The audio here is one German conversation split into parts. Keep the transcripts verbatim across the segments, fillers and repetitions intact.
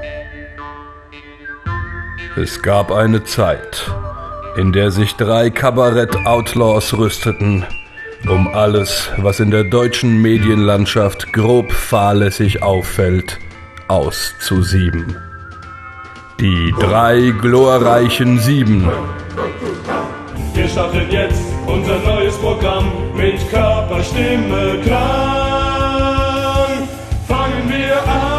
Es gab eine Zeit, in der sich drei Kabarett-Outlaws rüsteten, um alles, was in der deutschen Medienlandschaft grob fahrlässig auffällt, auszusieben. Die drei glorreichen Sieben. Wir starten jetzt unser neues Programm mit Körper, Stimme, Klang. Fangen wir an.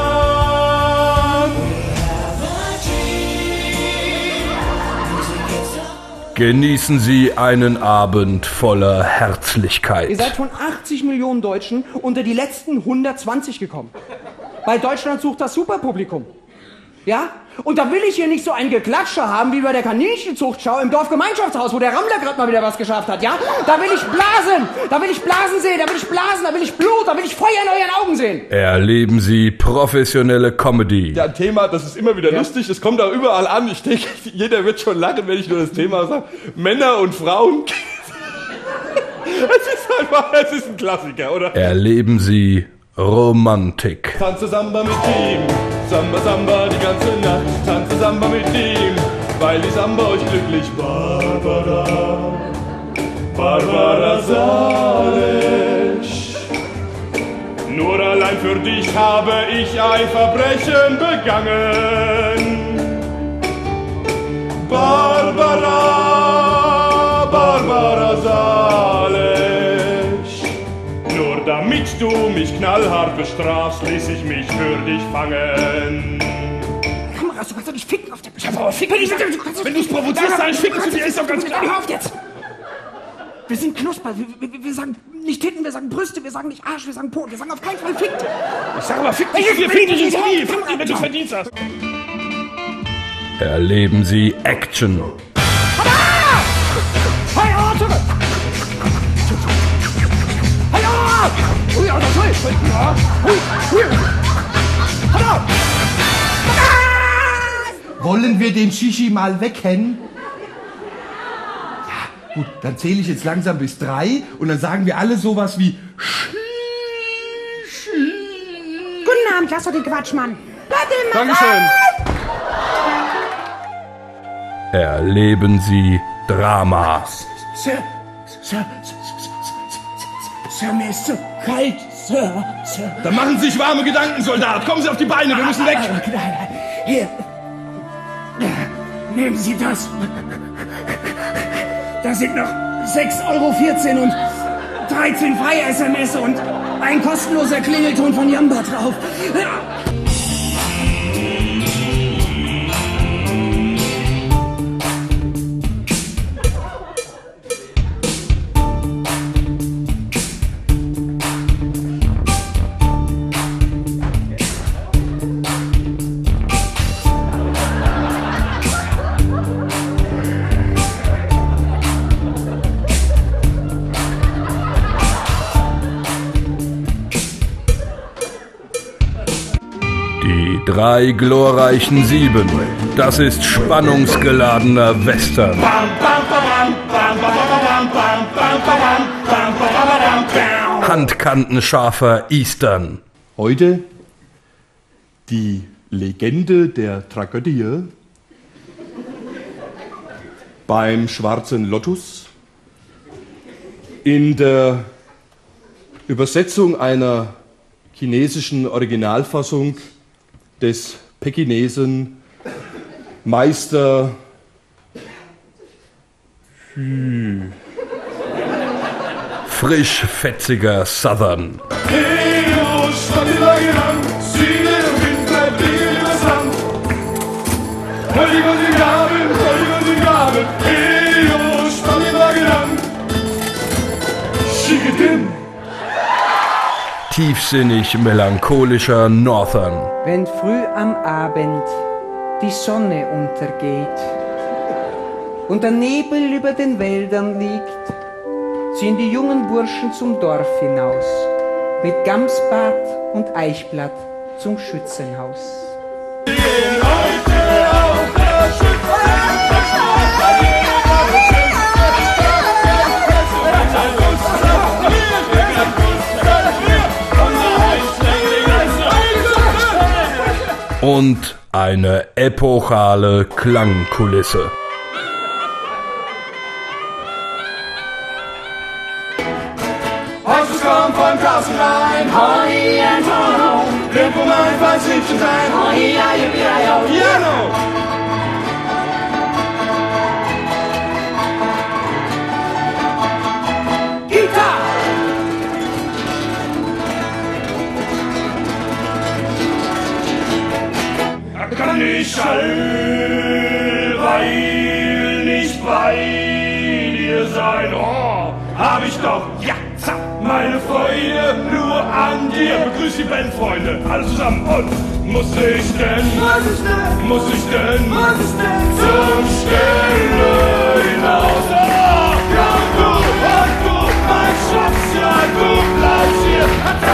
Genießen Sie einen Abend voller Herzlichkeit. Ihr seid von achtzig Millionen Deutschen unter die letzten hundertzwanzig gekommen. Bei Deutschland sucht das Superpublikum. Ja? Und da will ich hier nicht so ein Geklatsche haben wie bei der Kaninchenzuchtschau im Dorfgemeinschaftshaus, wo der Rammler gerade mal wieder was geschafft hat, ja? Da will ich blasen! Da will ich Blasen sehen, da will ich Blasen, da will ich Blut, da will ich Feuer in euren Augen sehen! Erleben Sie professionelle Comedy. Ja, ein Thema, das ist immer wieder ja. lustig, das kommt auch überall an. Ich denke, jeder wird schon lachen, wenn ich nur das Thema sage. Männer und Frauen. Es ist einfach, es ist ein Klassiker, oder? Erleben Sie Romantik. Tanze Samba mit ihm, Samba, Samba die ganze Nacht. Tanze Samba mit ihm, weil die Samba euch glücklich. Barbara, Barbara Salic. Nur allein für dich habe ich ein Verbrechen begangen. Barbara, Barbara Salic. Nur damit du mich knallhart bestrafst, ließ ich mich für dich fangen. Kameras, du kannst doch nicht ficken auf der Ich hab aber ficken. Wenn, wenn du es provozierst, dann ficken zu dir, ist doch ganz klar. Hör auf jetzt! Wir sind Knusper, wir, wir, wir sagen nicht Titten, wir sagen Brüste, wir sagen nicht Arsch, wir sagen Po, wir sagen auf keinen Fall fickt. Ich sag aber fick dich, wir ficken dich ins Knie, fick dich, wenn du es verdient hast. Erleben Sie Action. Wollen wir den Shishi mal wecken? Ja, gut, dann zähle ich jetzt langsam bis drei und dann sagen wir alle sowas wie Shishi. Guten Abend, lass doch den Quatsch, Mann. Dankeschön. Erleben Sie Drama. Sir, Sir, Sir, Sir, mir ist so kalt, Sir, Sir. Dann machen Sie sich warme Gedanken, Soldat. Kommen Sie auf die Beine, wir müssen weg. Hier. Nehmen Sie das. Da sind noch sechs Euro vierzehn und dreizehn freie S M S und ein kostenloser Klingelton von Jamba drauf. Die drei glorreichen Sieben. Das ist spannungsgeladener Western. Handkantenscharfer Eastern. Heute die Legende der Tragödie beim Schwarzen Lotus in der Übersetzung einer chinesischen Originalfassung des Pekinesen Meister Hü. Frisch fetziger Southern. Tiefsinnig melancholischer Northern. Wenn früh am Abend die Sonne untergeht und der Nebel über den Wäldern liegt, ziehen die jungen Burschen zum Dorf hinaus, mit Gamsbart und Eichblatt zum Schützenhaus. Und Eine epochale Klangkulisse. Haus kommt von draußen rein, hoi and ho, wird wohl mein feines Liebchen sein, hoi ja, ja, ja, ja, no. Gitarre! Er kann nicht allweil nicht bei dir sein, oh, hab ich doch, ja, zack, meine Freude nur an dir. Begrüß die Bandfreunde, alle zusammen und muss ich denn, muss ich denn, muss ich denn, muss ich denn zum Stelle hinaus? Oh, ja, du, und du, mein Schatz, ja, du bleibst hier.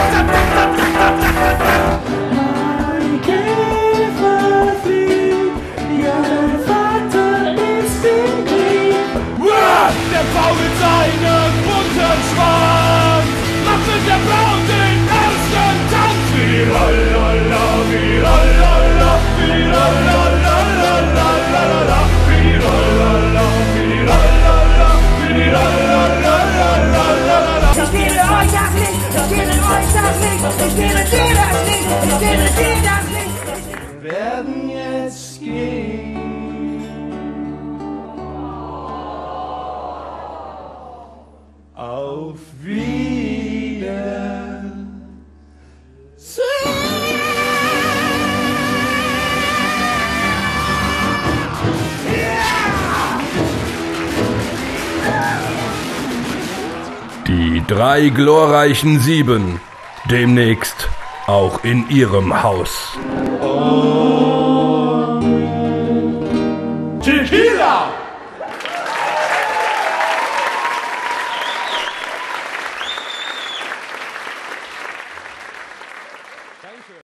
Mein Käfer fliegt, ja, dein Vater ist im Krieg. Der Bau mit seinem bunten Schwanz macht mit der Blau den ersten Tanz. Wie lalala, wie lalala, wie lalala, lalala, wie lalala, wie lalala, wie lalala, lalala. Ich gebe euch das Licht, ich gebe euch das Licht, ich gebe dir das Licht, ich gebe dir das Licht. Wir werden jetzt gehen. Auf Die drei glorreichen Sieben. Demnächst auch in Ihrem Haus. Oh.